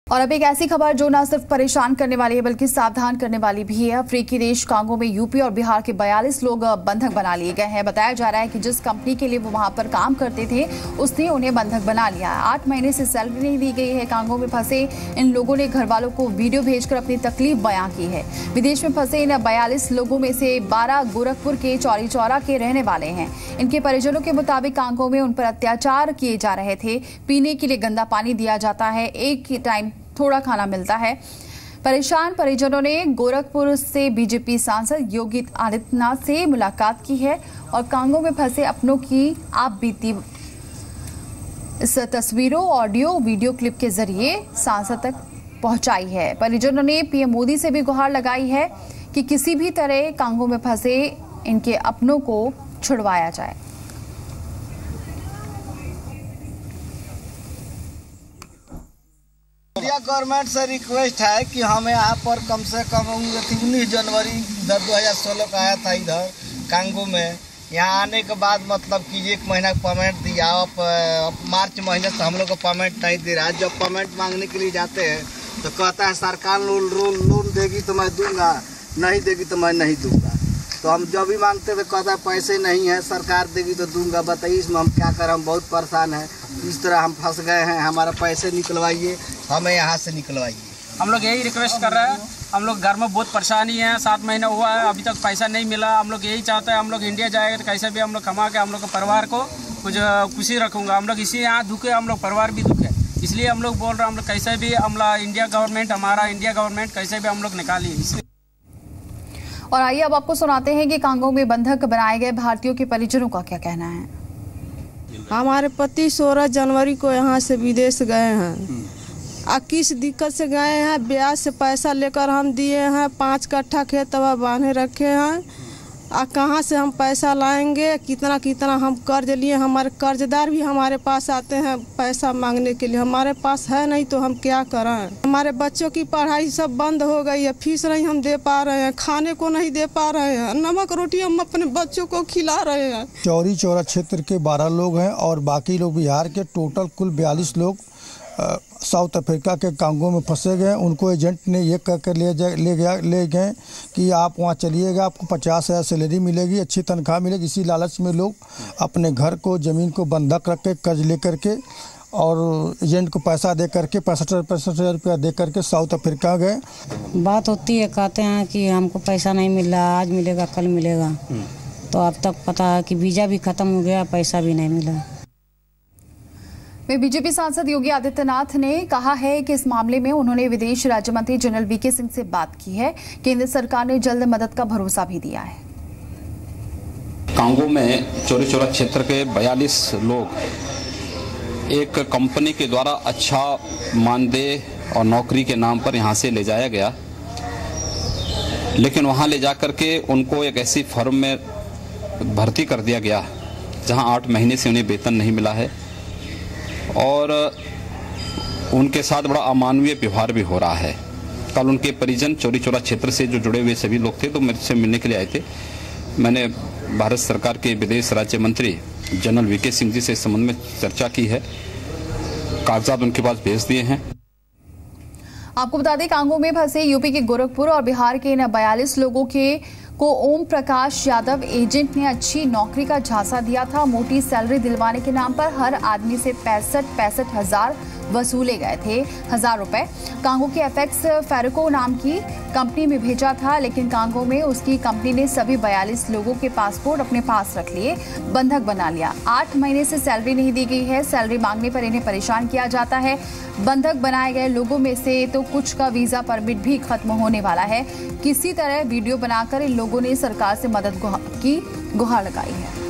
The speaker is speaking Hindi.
और अब एक ऐसी खबर जो न सिर्फ परेशान करने वाली है बल्कि सावधान करने वाली भी है। अफ्रीकी देश कांगो में यूपी और बिहार के 42 लोग बंधक बना लिए गए हैं। बताया जा रहा है कि जिस कंपनी के लिए वो वहां पर काम करते थे उसने उन्हें बंधक बना लिया है। 8 महीने से सैलरी नहीं दी गई है। कांगो में फंसे इन लोगों ने घर वालों को वीडियो भेजकर अपनी तकलीफ बयां की है। विदेश में फंसे इन 42 लोगों में से 12 गोरखपुर के चौरी चौरा के रहने वाले हैं। इनके परिजनों के मुताबिक कांगो में उन पर अत्याचार किए जा रहे थे। पीने के लिए गंदा पानी दिया जाता है, एक ही टाइम थोड़ा खाना मिलता है। परेशान परिजनों ने गोरखपुर से बीजेपी सांसद योगी आदित्यनाथ से मुलाकात की है और कांगो में फंसे अपनों की आप बीती इस तस्वीरों, ऑडियो, वीडियो क्लिप के जरिए सांसद तक पहुंचाई है। परिजनों ने पीएम मोदी से भी गुहार लगाई है कि किसी भी तरह कांगो में फंसे इनके अपनों को छुड़वाया जाए। गवर्नमेंट से रिक्वेस्ट है कि हमें यहाँ पर कम से कम 19 जनवरी इधर 2016 का आया था इधर कांगो में। यहाँ आने के बाद मतलब कि 1 महीना का पेमेंट दिया। अब मार्च महीने से हम लोग को पेमेंट नहीं दे रहा है। जब पेमेंट मांगने के लिए जाते हैं तो कहता है सरकार लोन देगी तो मैं दूंगा, नहीं देगी तो मैं नहीं दूंगा। तो हम जब भी मांगते तो कहता है पैसे नहीं है, सरकार देगी तो दूंगा। बताइए इसमें हम क्या करें, हम बहुत परेशान हैं। इस तरह हम फंस गए हैं, हमारा पैसे निकलवाइए, हमें यहाँ से निकलवाइए। हम लोग यही रिक्वेस्ट कर रहे हैं। हम लोग घर में बहुत परेशानी है, 7 महीना हुआ है, अभी तक पैसा नहीं मिला। हम लोग यही चाहते हैं हम लोग इंडिया जाएगा तो कैसे भी हम लोग कमा के हम लोग के परिवार को कुछ खुशी रखूँगा। हम लोग इसी यहाँ दुखे, हम लोग परिवार भी दुखे, इसलिए हम लोग बोल रहे हैं हम लोग कैसे भी इंडिया गवर्नमेंट कैसे भी हम लोग निकालिए। और आइए अब आपको सुनाते हैं कि कांगो में बंधक बनाए गए भारतीयों के परिजनों का क्या कहना है। हमारे पति 16 जनवरी को यहाँ से विदेश गए हैं। किस दिक्कत से गए हैं, ब्याज से पैसा लेकर हम दिए हैं। 5 कट्ठा खेत बांधे रखे हैं। कहाँ से हम पैसा लाएंगे, कितना कितना हम कर्ज लिए। हमारे कर्जदार भी हमारे पास आते हैं पैसा मांगने के लिए, हमारे पास है नहीं तो हम क्या करें। हमारे बच्चों की पढ़ाई सब बंद हो गई है, फीस नहीं हम दे पा रहे हैं, खाने को नहीं दे पा रहे हैं, नमक रोटी हम अपने बच्चों को खिला रहे हैं। चौरी चौरा क्षेत्र के 12 लोग हैं और बाकी लोग बिहार के, टोटल कुल 42 लोग साउथ अफ्रीका के कांगो में फंसे गए। उनको एजेंट ने ये कह कर ले गए कि आप वहाँ चलिएगा, आपको 50,000 सैलरी मिलेगी, अच्छी तनख्वाह मिलेगी। इसी लालच में लोग अपने घर को, ज़मीन को बंधक रख के, कर्ज ले करके और एजेंट को पैसा दे करके 65,000 रुपया दे करके साउथ अफ्रीका गए। बात होती है, कहते हैं कि हमको पैसा नहीं मिल रहा, आज मिलेगा कल मिलेगा। तो अब तक पता है कि वीज़ा भी ख़त्म हो गया, पैसा भी नहीं मिला। बीजेपी सांसद योगी आदित्यनाथ ने कहा है कि इस मामले में उन्होंने विदेश राज्य मंत्री जनरल वीके सिंह से बात की है। केंद्र सरकार ने जल्द मदद का भरोसा भी दिया है। कांगो में चौरी चौरा क्षेत्र के 42 लोग एक कंपनी के द्वारा अच्छा मानदेय और नौकरी के नाम पर यहां से ले जाया गया, लेकिन वहां ले जाकर के उनको एक ऐसी फर्म में भर्ती कर दिया गया जहां 8 महीने से उन्हें वेतन नहीं मिला है और उनके साथ बड़ा अमानवीय व्यवहार भी हो रहा है। कल उनके परिजन चौरी चौरा क्षेत्र से जो जुड़े हुए सभी लोग थे तो मेरे से मिलने के लिए आए थे। मैंने भारत सरकार के विदेश राज्य मंत्री जनरल वीके सिंह जी से इस संबंध में चर्चा की है, कागजात उनके पास भेज दिए हैं। आपको बता दें, कांगो में फंसे यूपी के गोरखपुर और बिहार के इन 42 लोगों को ओम प्रकाश यादव एजेंट ने अच्छी नौकरी का झांसा दिया था। मोटी सैलरी दिलवाने के नाम पर हर आदमी से 65 हजार वसूले गए थे, 1000 रुपए। कांगो के एफएक्स फेरिको नाम की कंपनी में भेजा था, लेकिन कांगो में उसकी कंपनी ने सभी 42 लोगों के पासपोर्ट अपने पास रख लिए, बंधक बना लिया। 8 महीने से सैलरी नहीं दी गई है। सैलरी मांगने पर इन्हें परेशान किया जाता है। बंधक बनाए गए लोगों में से तो कुछ का वीजा परमिट भी खत्म होने वाला है। किसी तरह वीडियो बनाकर इन लोगों ने सरकार से मदद की गुहार लगाई है।